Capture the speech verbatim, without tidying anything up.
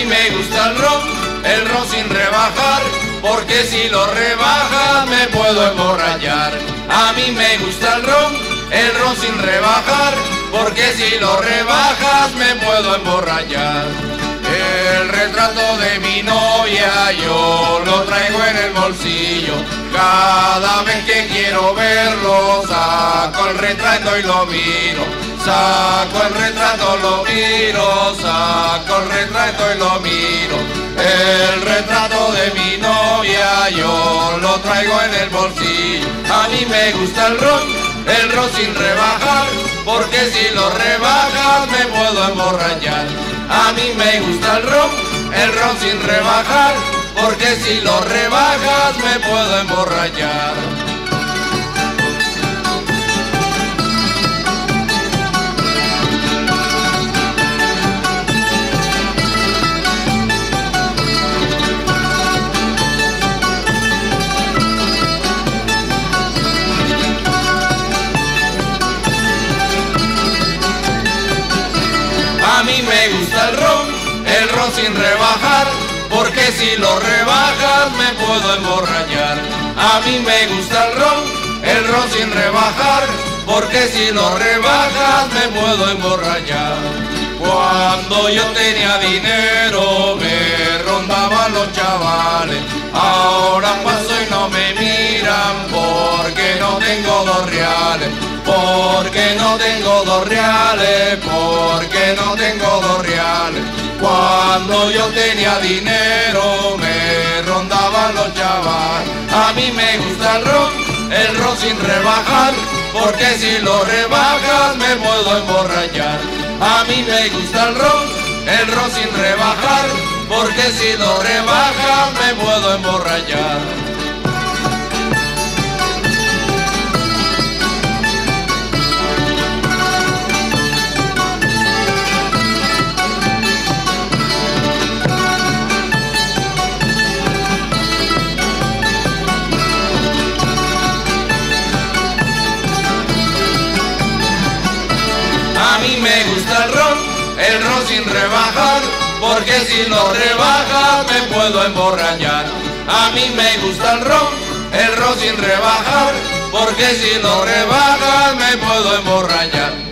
me gusta el ron, el ron sin rebajar, porque si lo rebajas me puedo emborrachar. A mí me gusta el ron, el ron sin rebajar, porque si lo rebajas me puedo emborrachar. El retrato de mi novia yo lo traigo en el bolsillo. Cada vez que quiero verlo saco el retrato y lo miro. Saco el retrato, lo miro, saco el retrato y lo miro. El retrato de mi novia yo lo traigo en el bolsillo. A mí me gusta el ron, el ron sin rebajar, porque si lo rebajas me puedo emborrachar. A mí me gusta el ron, el ron sin rebajar, porque si lo rebajas me puedo emborrachar. A mí me gusta el ron, el ron sin rebajar, porque si lo rebajas me puedo emborrachar. A mí me gusta el ron, el ron sin rebajar, porque si lo rebajas me puedo emborrachar. Cuando yo tenía dinero me rondaban los chavales, ahora paso y no me miran porque no tengo dos reales. Porque no tengo dos reales, porque no tengo dos reales. Cuando yo tenía dinero me rondaban los chavales. A mí me gusta el ron, el ron sin rebajar, porque si lo rebajas me puedo emborrachar. A mí me gusta el ron, el ron sin rebajar, porque si lo rebajas me puedo emborrachar. A mí me gusta el ron, el ron sin rebajar, porque si lo rebajas me puedo emborrachar. A mí me gusta el ron, el ron sin rebajar, porque si lo rebajas me puedo emborrachar.